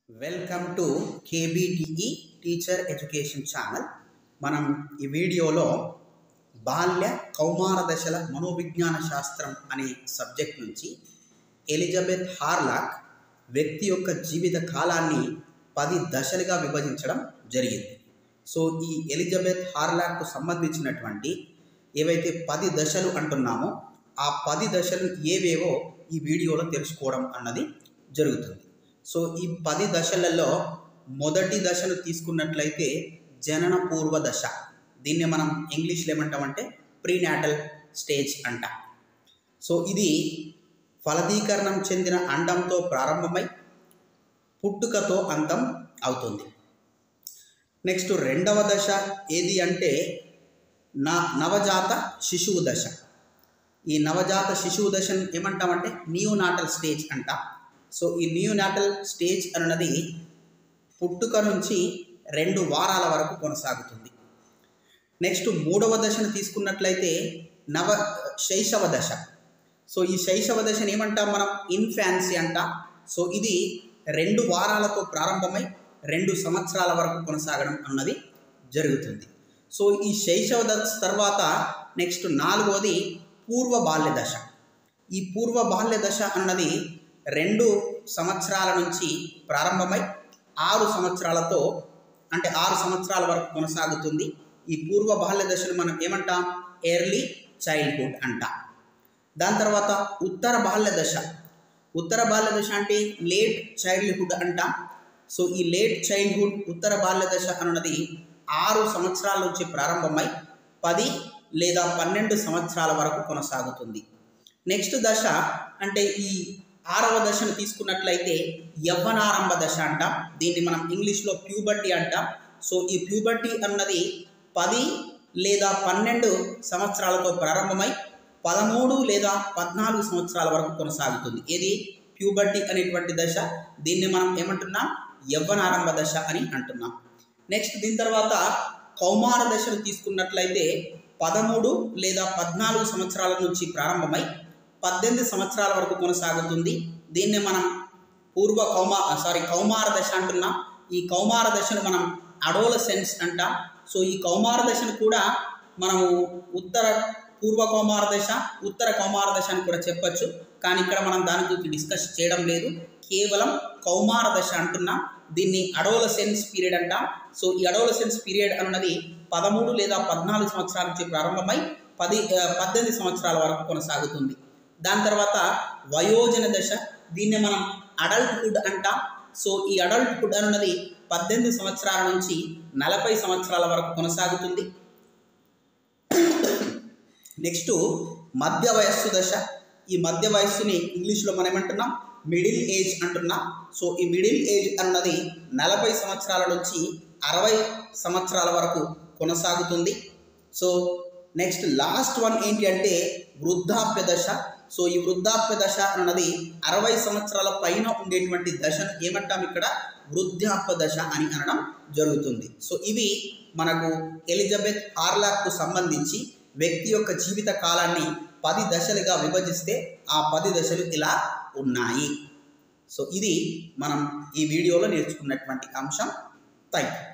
Welcome to KBTE teacher education channel. మనం ఈ వీడియోలో బాల్య కౌమార దశల మనోవిజ్ఞాన శాస్త్రం అనే సబ్జెక్ట్ నుంచి ఎలిజబెత్ హార్లాక్ వ్యక్తి యొక్క జీవిత కాలాన్ని 10 దశలుగా విభజించడం జరిగింది. సో ఈ ఎలిజబెత్ హార్లాక్కు సంబంధించినటువంటి ఏవైతే 10 దశలు అంటున్నామో ఆ 10 దశలు ఏవేవో ఈ వీడియోలో తెలుసుకోవడం అన్నది జరుగుతుంది. సో ఈ 10 దశలలో మొదటి దశను తీసుకున్నట్లయితే జనన పూర్వ దశ, దీన్ని మనం ఇంగ్లీష్లో ఏమంటామంటే ప్రీనాటల్ స్టేజ్ అంట. సో ఇది ఫలదీకరణం చెందిన అండంతో ప్రారంభమై పుట్టుకతో అంతం అవుతుంది. నెక్స్ట్ రెండవ దశ ఏది అంటే నవజాత శిశువు దశ. ఈ నవజాత శిశువు దశను ఏమంటామంటే నియోనాటల్ స్టేజ్ అంట. సో ఈ నియోనాటల్ స్టేజ్ అన్నది పుట్టుక నుంచి 2 వారాల వరకు కొనసాగుతుంది. నెక్స్ట్ మూడవ దశను తీసుకున్నట్లయితే శైశవ దశ. సో ఈ శైశవ దశను ఏమంటాం మనం ఇన్ఫాన్సీ అంట. సో ఇది 2 వారాలతో ప్రారంభమై 2 సంవత్సరాల వరకు కొనసాగడం అన్నది జరుగుతుంది. సో ఈ శైశవ దశ తర్వాత నెక్స్ట్ 4వది పూర్వ బాల్య దశ. ఈ పూర్వ బాల్య దశ అన్నది 2 సంవత్సరాల నుంచి ప్రారంభమై 6 సంవత్సరాలతో అంటే 6 సంవత్సరాల వరకు కొనసాగుతుంది. ఈ పూర్వ బాల్య దశను మనం ఏమంటాం ఎర్లీ చైల్డ్హుడ్ అంట. దాని తర్వాత ఉత్తర బాల్య దశ. ఉత్తర బాల్య దశ అంటే లేట్ చైల్డ్హుడ్ అంటాం. సో ఈ లేట్ చైల్డ్హుడ్ ఉత్తర బాల్య దశ అన్నది 6 సంవత్సరాల నుంచి ప్రారంభమై 10 లేదా 12 సంవత్సరాల వరకు కొనసాగుతుంది. నెక్స్ట్ దశ అంటే ఈ 6వ దశను తీసుకున్నట్లయితే యవ్వనారంభ దశ అంటాం. దీన్ని మనం ఇంగ్లీష్లో ప్యూబర్టీ అంటాం. సో ఈ ప్యూబర్టీ అన్నది 10 లేదా 12 సంవత్సరాలతో ప్రారంభమై 13 లేదా 14 సంవత్సరాల వరకు కొనసాగుతుంది. ఇది ప్యూబర్టీ అనేటువంటి దశ. దీన్ని మనం ఏమంటున్నాం యవ్వనారంభ దశ అని అంటున్నాం. నెక్స్ట్ దీని తర్వాత కౌమార దశను తీసుకున్నట్లయితే 13 లేదా 14 సంవత్సరాల నుంచి ప్రారంభమై 18 సంవత్సరాల వరకు కొనసాగుతుంది. దీన్ని మనం కౌమార దశ అంటున్నాం. ఈ కౌమార దశను మనం అడోలసెన్స్ అంటాం. సో ఈ కౌమార దశను కూడా మనము పూర్వ కౌమార దశ, ఉత్తర కౌమార దశ అని కూడా చెప్పచ్చు. కానీ ఇక్కడ మనం దాని గురించి డిస్కస్ చేయడం లేదు, కేవలం కౌమార దశ అంటున్నాం. దీన్ని అడోలసెన్స్ పీరియడ్ అంటాం. సో ఈ అడోలసెన్స్ పీరియడ్ అన్నది 13 లేదా 14 సంవత్సరాల నుంచి ప్రారంభమై 18 సంవత్సరాల వరకు కొనసాగుతుంది. దాని తర్వాత వయోజన దశ, దీన్ని మనం అడల్ట్హుడ్ అంటాం. సో ఈ అడల్ట్హుడ్ అన్నది 18 సంవత్సరాల నుంచి 40 సంవత్సరాల వరకు కొనసాగుతుంది. నెక్స్ట్ మధ్య వయస్సు దశ. ఈ మధ్య వయస్సుని ఇంగ్లీష్లో మనం ఏమంటున్నాం మిడిల్ ఏజ్ అంటున్నాం. సో ఈ మిడిల్ ఏజ్ అన్నది 40 సంవత్సరాల నుంచి 60 సంవత్సరాల వరకు కొనసాగుతుంది. సో నెక్స్ట్ లాస్ట్ వన్ ఏంటి అంటే వృద్ధాప్య దశ. సో ఈ వృద్ధాప్య దశ అన్నది 60 సంవత్సరాల పైన ఉండేటువంటి దశను ఏమంటాం ఇక్కడ వృద్ధాప్య దశ అని అనడం జరుగుతుంది. సో ఇవి మనకు ఎలిజబెత్ హార్లాక్కు సంబంధించి వ్యక్తి యొక్క జీవిత కాలాన్ని 10 దశలుగా విభజిస్తే ఆ 10 దశలు ఇలా ఉన్నాయి. సో ఇది మనం ఈ వీడియోలో నేర్చుకున్నటువంటి అంశం. Thank you.